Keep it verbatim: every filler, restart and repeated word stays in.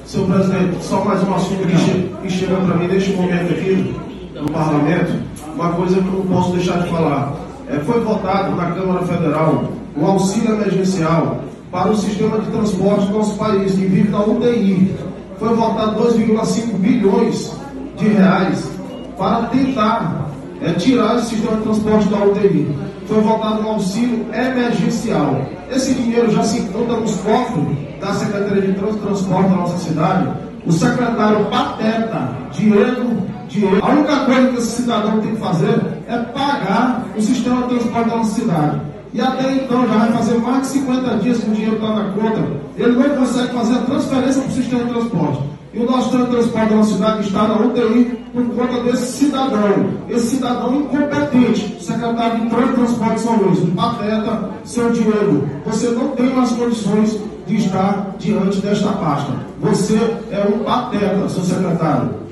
Senhor presidente, só mais um assunto que, che que chega para mim neste momento aqui no parlamento, uma coisa que eu não posso deixar de falar. É, foi votado na Câmara Federal um auxílio emergencial para o sistema de transporte do nosso país, que vive na U T I. Foi votado dois vírgula cinco bilhões de reais para tentar é, tirar esse sistema de transporte da U T I. Foi votado um auxílio emergencial. Esse dinheiro já se encontra nos cofres da Secretaria de Transporte da nossa cidade. O secretário pateta, Diego, Diego. A única coisa que esse cidadão tem que fazer é pagar o sistema de transporte da nossa cidade. E até então, já vai fazer mais de cinquenta dias que o dinheiro está na conta. Ele não consegue fazer a transferência para o sistema de transporte. E o nosso sistema de transporte da nossa cidade está na U T I por conta desse cidadão. Esse cidadão incompetente, o secretário de Transporte de São Luís, o pateta, seu Diego. Você não tem mais condições de estar diante desta pasta. Você é um pateta, seu secretário.